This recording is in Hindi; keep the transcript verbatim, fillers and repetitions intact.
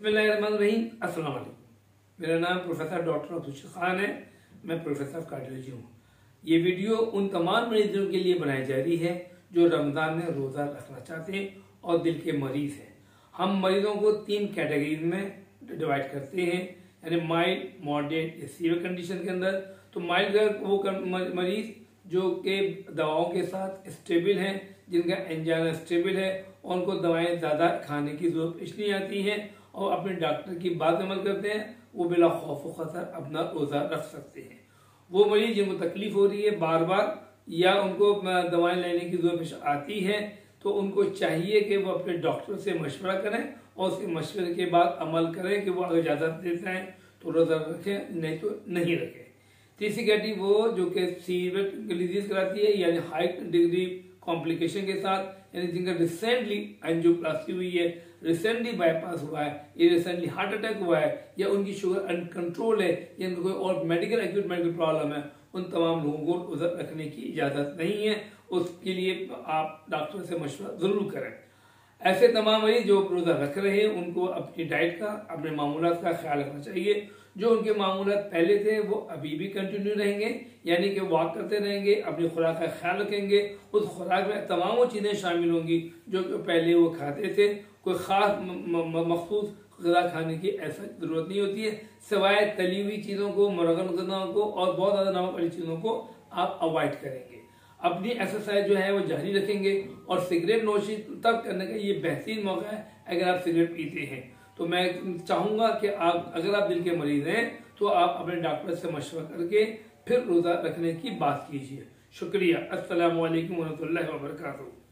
बिस्मिल्लाहिर्रहमानिर्रहीम। अस्सलाम वालेकुम। मेरा नाम प्रोफेसर डॉक्टर अब्दुल खान है। मैं प्रोफेसर ऑफ कार्डियोलॉजी हूँ। ये वीडियो उन तमाम मरीजों के लिए बनाई जा रही है जो रमज़ान में रोज़ा रखना चाहते हैं और दिल के मरीज हैं। हम मरीजों को तीन कैटेगरी में डिवाइड करते हैं, यानी माइल्ड, मॉडरेट या सीवियर कंडीशन के अंदर। तो माइल्ड वो मरीज जो कि दवाओं के साथ स्टेबल हैं, जिनका एंजाइना स्टेबल है और उनको दवाएं ज़्यादा खाने की जरूरत इसलिए आती है और अपने डॉक्टर की बात अमल करते हैं, वो बिला खौफ व खतर अपना रोज़ा रख सकते हैं। वो मरीज जिनको तकलीफ हो रही है बार बार या उनको दवाएं लेने की जरूरत आती है, तो उनको चाहिए कि वो अपने डॉक्टर से मशवरा करें और उसके मशवरे के बाद अमल करें कि वो अगर इजाज़त देते हैं तो रोज़ा रखें, नहीं तो नहीं रखें। तीसरी कैटेगरी वो जो कि सीवियर डिजीज कराती है, यानी हाई डिग्री कॉम्प्लिकेशन के साथ, यानी जिनका रिसेंटली एंजियोप्लास्टी हुई है, रिसेंटली बाईपास हुआ है, या रिसेंटली हार्ट अटैक हुआ है, या उनकी शुगर अनकंट्रोल है, या उनको कोई और मेडिकल एक्यूट मेडिकल प्रॉब्लम है, उन तमाम लोगों को उधर रखने की इजाज़त नहीं है। उसके लिए आप डॉक्टर से मशवरा ज़रूर करें। ऐसे तमाम मरीज जो रोज़ा रख रहे हैं उनको अपनी डाइट का, अपने मामूलात का ख्याल रखना चाहिए। जो उनके मामूलात पहले थे वो अभी भी कंटिन्यू रहेंगे, यानी कि वॉक करते रहेंगे, अपनी खुराक का ख्याल रखेंगे। उस खुराक में तमाम वो चीज़ें शामिल होंगी जो कि पहले वो खाते थे। कोई ख़ास मखसूस ग़िज़ा खाने की ऐसा ज़रूरत नहीं होती है, सिवाय तली हुई चीज़ों को, मुरगन ग़िज़ाओं को और बहुत ज़्यादा नमक वाली चीज़ों को आप अवॉइड करेंगे। अपनी एक्सरसाइज जो है वो जारी रखेंगे और सिगरेट नोशी तब करने का ये बेहतरीन मौका है अगर आप सिगरेट पीते हैं। तो मैं चाहूँगा कि आप अगर आप दिल के मरीज हैं तो आप अपने डॉक्टर से मशवरा करके फिर रोज़ा रखने की बात कीजिए। शुक्रिया। अस्सलामु अलैकुम व रहमतुल्लाहि व बरकातहू।